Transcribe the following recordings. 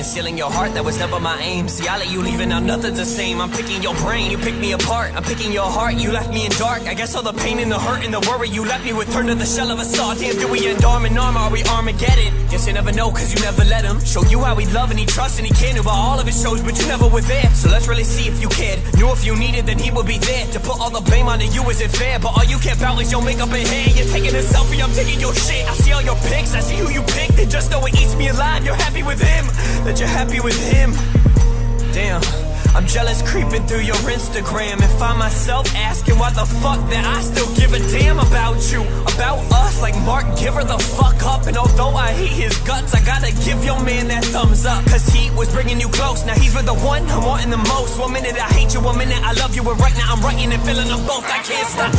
stealing your heart, that was never my aim. See, I let you leave and now nothing's the same. I'm picking your brain, you pick me apart. I'm picking your heart, you left me in dark. I guess all the pain and the hurt and the worry you left me with turned to the shell of a saw. Damn, do we end arm in arm, or are we Armageddon? Guess you never know, cause you never let him show you how he love and he trust and he can. About all of his shows, but you never were there. So let's really see if you cared. Knew if you needed, then he would be there. To put all the blame onto you isn't fair, but all you care about is your makeup and hair. You're taking a selfie, I'm taking your shit. I see all your pics, I see who you picked, and just know it eats me alive. You're happy with him, that you're happy with him. Damn, I'm jealous creeping through your Instagram and find myself asking why the fuck that I still give a damn about you, about us. Like Mark, give her the fuck up. And although I hate his guts, I gotta give your man that thumbs up, cause he was bringing you close. Now he's with the one I'm wanting the most. One minute I hate you, one minute I love you, and right now I'm writing and feeling them both. I can't stop.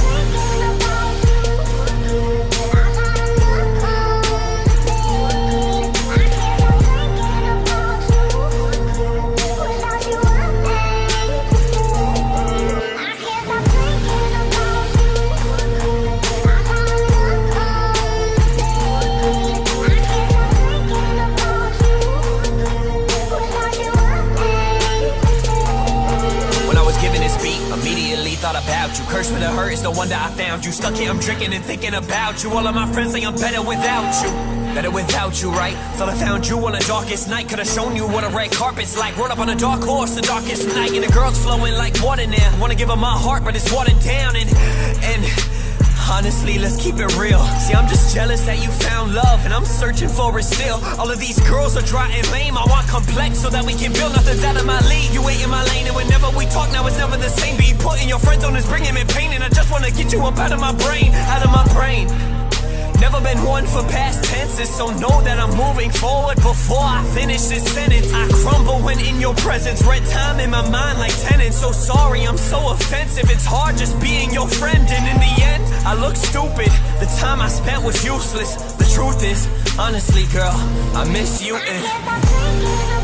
Thought about you, cursed with a hurt, it's no wonder I found you. Stuck here, I'm drinking and thinking about you. All of my friends say I'm better without you. Better without you, right? Thought I found you on the darkest night. Could've shown you what a red carpet's like. Rode up on a dark horse the darkest night. And the girl's flowing like water now. Wanna give her my heart, but it's watered down. And honestly, let's keep it real. See, I'm just jealous that you found love, and I'm searching for it still. All of these girls are dry and lame. I want complex so that we can build. Nothing's out of my league. You ain't in my lane, and whenever we talk now, it's never the same. Be putting your friends on is bringing me pain, and I just wanna get you up out of my brain, out of my brain. Never been one for past tenses, so know that I'm moving forward before I finish this sentence. I crumble when in your presence, red time in my mind like tenants. So sorry, I'm so offensive, it's hard just being your friend. And in the end, I look stupid, the time I spent was useless. The truth is, honestly girl, I miss you and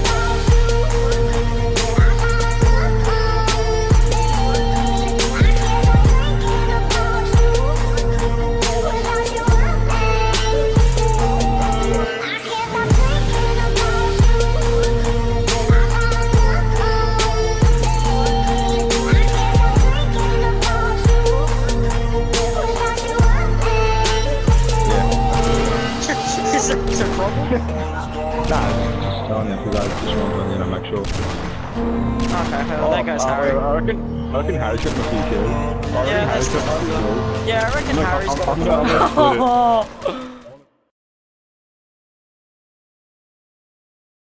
Okay, there goes Harry. I reckon Harry's got a few kills. Yeah, I reckon Harry's got a few kills.